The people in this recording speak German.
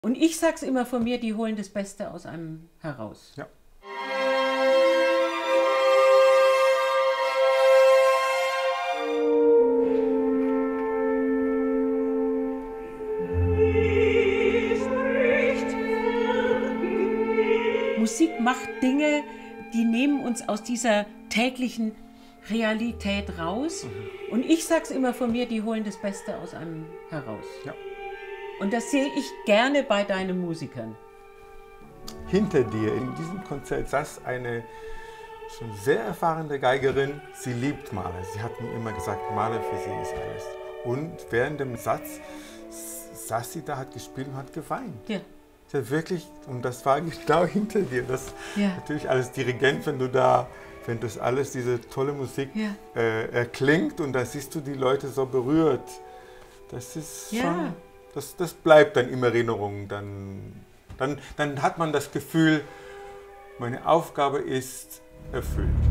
Und ich sag's immer von mir, die holen das Beste aus einem heraus. Ja. Musik macht Dinge, die nehmen uns aus dieser täglichen Realität raus. Und ich sag's immer von mir, die holen das Beste aus einem heraus. Ja. Und das sehe ich gerne bei deinen Musikern. Hinter dir in diesem Konzert saß eine schon sehr erfahrene Geigerin. Sie liebt Mahler. Sie hat mir immer gesagt, Mahler für sie ist alles. Und während dem Satz saß sie da, hat gespielt und hat geweint. Ja. Sie hat wirklich, und das war genau hinter dir. Das Ja. natürlich als Dirigent, wenn das alles, diese tolle Musik Ja. erklingt und da siehst du die Leute so berührt. Das ist Ja. schon, das bleibt dann in Erinnerung. Dann hat man das Gefühl, meine Aufgabe ist erfüllt.